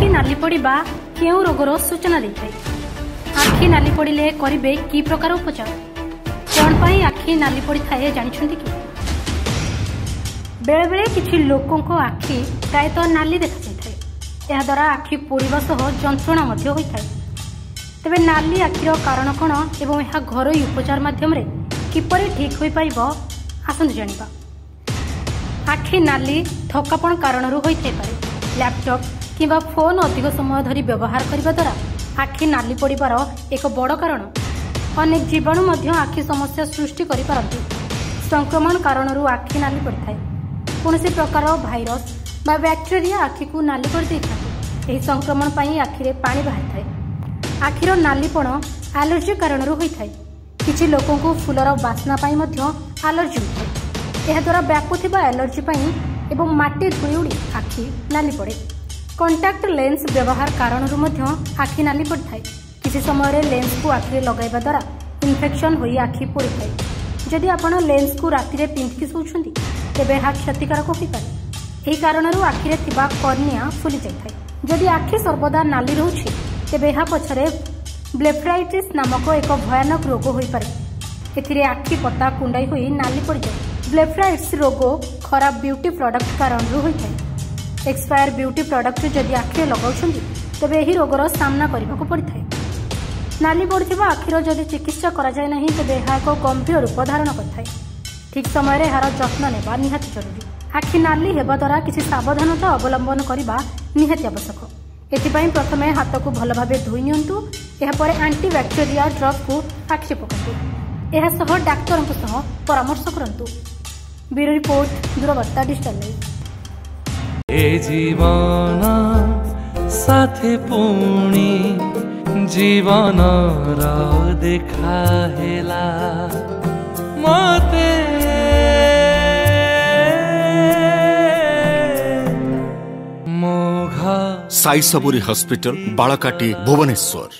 आखि नाली पड़ा केउ रोगर सूचना देता है। आखि नाली पड़े करेंगे कि प्रकार उपचार कौन पाई आखि नाली पड़ता है जानते कि बेले बेले किसी लोकों को आखि प्रायतः नाली देखा जाए। यह द्वारा आखि पोड़ा सह जंत्रणा होता है। तेबे नाली आखिर कारण कौन एवं यह घरोई उपचार माध्यम किपरि ठीक हो पाइब आसंतु जानिबा। आखि नाली थकापन कारण होइथाइ पारे। लैपटॉप किंबा फोन अधिक समय धरी व्यवहार करने द्वारा आखि नाली पड़िबार एक बड़ कारण। अनेक जीवाणु मध्य आखि समस्या सृष्टि करि पारନ୍ତି। संक्रमण कारणरू आखि नाली पड़िथाय। कौनसी प्रकार भाइरस बा बैक्टेरिया आखि को नाली कर देइथाନ୍ତି। एही संक्रमण पई आखिरे पानी बाहरिथाय। आखिर नालीपण एलर्जी कारणरू होइथाय। किछि लोकों को फूलर बास्ना पाई मध्य एलर्जी होइथाय। एहा द्वारा व्यापुथिबा एलर्जी पाई एवं माटी धूଳି उड़ी आखि नाली पड़े। कंटाक्ट लेंस व्यवहार कारणरू मध्य आखि नाली पड़िथाय। किसी समय लेंस को आखिरे लगाइबा द्वारा इन्फेक्शन होई आखि पोड़िथाय। जदि आपण लेंस को राति रे पिंधिकी सोउछंती तेबे एहा क्षतिकारक होई पारे। एही कारणरू आखिरे थिबा कर्निया फुली जाइथाय। जदि आखि सर्वदा नाली रहउछि तेबे एहा पछरे ब्लेफराइटिस नामक एक भयानक रोग होई पारे। एथिरे आखि पता कुंडाई होई नाली पड़ जाए। ब्लेफराइटिस रोग खराब ब्यूटी प्रोडक्ट कारण होइथाय। एक्सपायर ब्यूटी प्रोडक्ट जदि आखिरे लगाउछंती तेबे एही रोगर सामना करबाको पड़िथाय। नाली पड़थिबा आखिर जदि चिकित्सा करा जाय नाही तेबे एहा एक गंभीर रूप धारण करथाय। ठीक समय रे एहार जत्न नेबा निहाती जरूरी। आखि नाली हेबा द्वारा किछि सावधानता अवलंबन करबा निहाती आवश्यक। एथिपाई प्रथमे हाथ को भल भाव धोई नियंतु। एहापर एंटीबैक्टेरिया ड्रग को आखि पकातु। एहा सह डाक्टर सह परामर्श करंतु। ब्यूरो रिपोर्ट दूरवार्ता डिजिटल लाइव। ए जीवन साथे पुणी जीवन र देखा हेला मते साई सबुरी हॉस्पिटल बालकाटी भुवनेश्वर।